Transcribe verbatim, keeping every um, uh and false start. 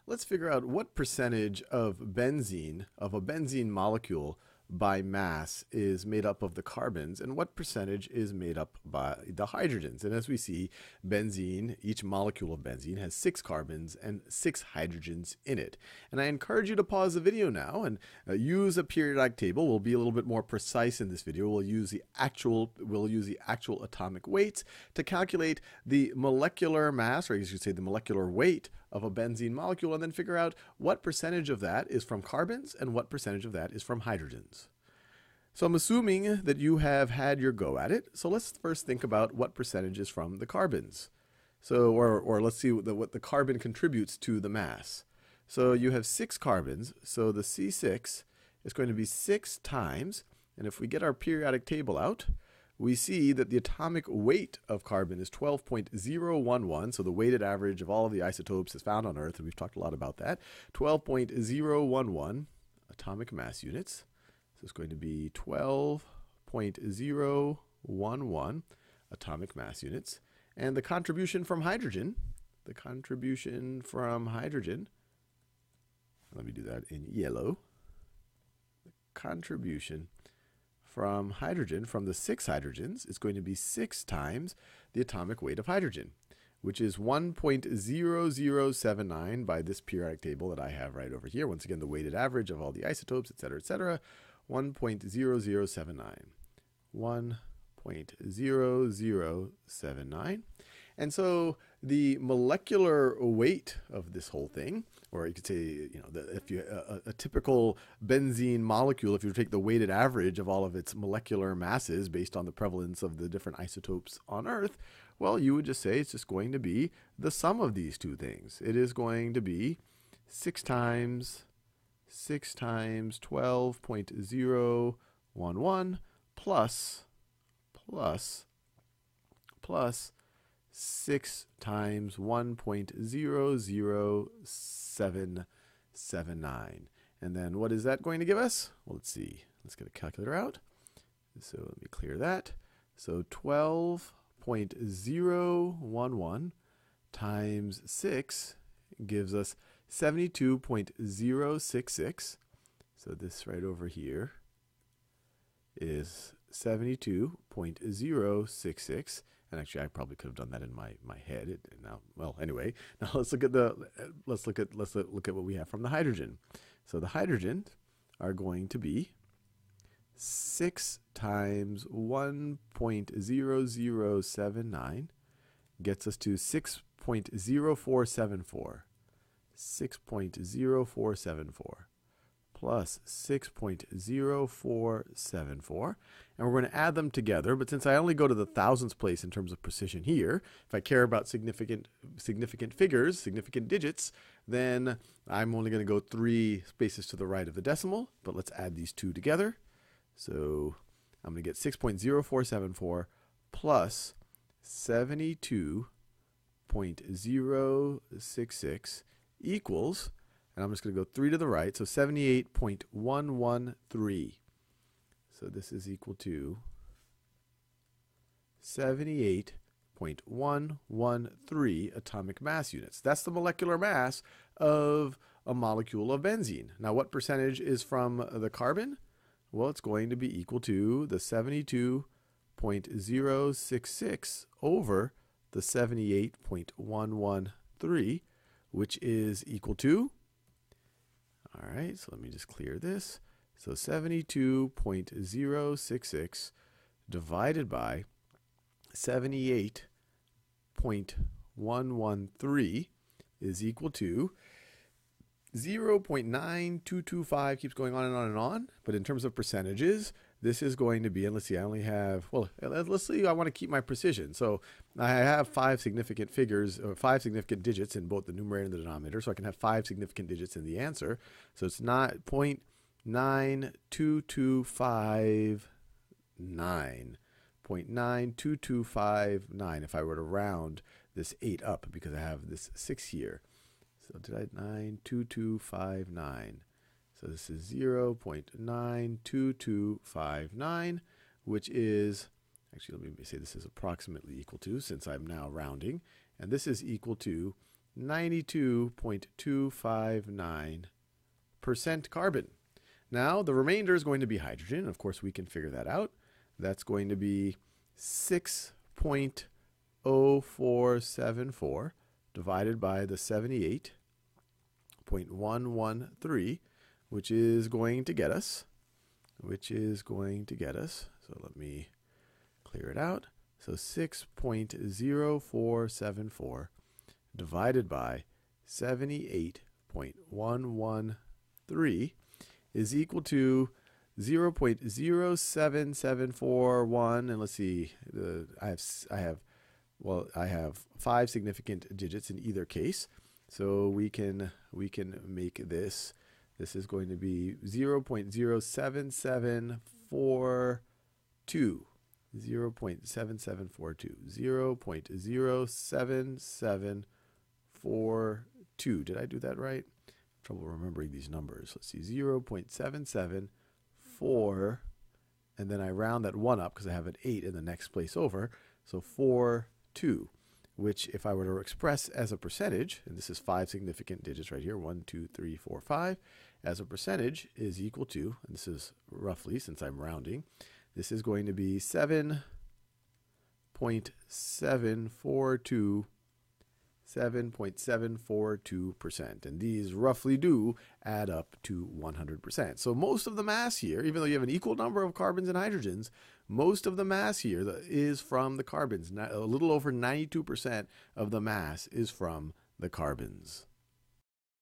let's figure out what percentage of benzene, of a benzene molecule by mass is made up of the carbons and what percentage is made up by the hydrogens. And as we see, benzene, each molecule of benzene has six carbons and six hydrogens in it. And I encourage you to pause the video now and uh, use a periodic table. We'll be a little bit more precise in this video. We'll use the actual, we'll use the actual atomic weights to calculate the molecular mass, or I guess you could say the molecular weight of a benzene molecule, and then figure out what percentage of that is from carbons and what percentage of that is from hydrogens. So I'm assuming that you have had your go at it. So let's first think about what percentage is from the carbons. So, or, or let's see what the, what the carbon contributes to the mass. So you have six carbons. So the C six is going to be six times, and if we get our periodic table out, we see that the atomic weight of carbon is twelve point zero one one, so the weighted average of all of the isotopes is found on Earth, and we've talked a lot about that. twelve point zero one one atomic mass units. So it's going to be twelve point zero one one atomic mass units. And the contribution from hydrogen, the contribution from hydrogen, let me do that in yellow. The contribution from hydrogen, from the six hydrogens, is going to be six times the atomic weight of hydrogen, which is one point zero zero seven nine by this periodic table that I have right over here. Once again, the weighted average of all the isotopes, et cetera, et cetera, one point zero zero seven nine. one point zero zero seven nine. And so the molecular weight of this whole thing, or you could say, you know, the, if you a, a typical benzene molecule, if you take the weighted average of all of its molecular masses based on the prevalence of the different isotopes on Earth, well, you would just say it's just going to be the sum of these two things. It is going to be six times six times twelve point zero one one plus plus plus six times one point zero zero seven seven nine. And then what is that going to give us? Well, let's see. Let's get a calculator out. So let me clear that. So twelve point zero one one times six gives us seventy-two point zero six six. So this right over here is seventy-two point zero six six. And actually, I probably could have done that in my my head. It, now, well, anyway, now let's look at the let's look at let's look at what we have from the hydrogen. So the hydrogens are going to be six times one point zero zero seven nine gets us to six point zero four seven four. six point zero four seven four plus six point zero four seven four, and we're going to add them together. But since I only go to the thousandths place in terms of precision here, if I care about significant significant figures, significant digits, then I'm only going to go three spaces to the right of the decimal. But let's add these two together. So I'm going to get six point zero four seven four plus seventy-two point zero six six equals, and I'm just going to go three to the right, so seventy-eight point one one three. So this is equal to seventy-eight point one one three atomic mass units. That's the molecular mass of a molecule of benzene. Now, what percentage is from the carbon? Well, it's going to be equal to the seventy-two point zero six six over the seventy-eight point one one three, which is equal to, all right, so let me just clear this. So seventy-two point zero six six divided by seventy-eight point one one three is equal to zero point nine two two five, keeps going on and on and on. But in terms of percentages, this is going to be, and let's see, I only have, well, let's see, I want to keep my precision. So I have five significant figures, or five significant digits in both the numerator and the denominator, so I can have five significant digits in the answer. So it's not zero point nine two two five nine. zero point nine two two five nine if I were to round this eight up, because I have this six here. So did I, nine two two five nine. So this is zero point nine two two five nine, which is, actually let me say this is approximately equal to, since I'm now rounding, and this is equal to ninety-two point two five nine percent carbon. Now, the remainder is going to be hydrogen. Of course, we can figure that out. That's going to be six point zero four seven four divided by the seventy-eight point one one three, which is going to get us, which is going to get us, so let me clear it out. So six point zero four seven four divided by seventy-eight point one one three is equal to zero point zero seven seven four one, and let's see, uh, I have I have well I have five significant digits in either case, so we can we can make this. This is going to be zero point zero seven seven four two. zero point seven seven four two. zero point zero seven seven four two. Did I do that right? Trouble remembering these numbers. Let's see. zero point seven seven four, and then I round that one up because I have an eight in the next place over. So four two, which if I were to express as a percentage, and this is five significant digits right here, one, two, three, four, five, as a percentage is equal to, and this is roughly since I'm rounding, this is going to be seven point seven four two, seven point seven four two percent. And these roughly do add up to one hundred percent. So most of the mass here, even though you have an equal number of carbons and hydrogens, most of the mass here is from the carbons. A little over ninety-two percent of the mass is from the carbons.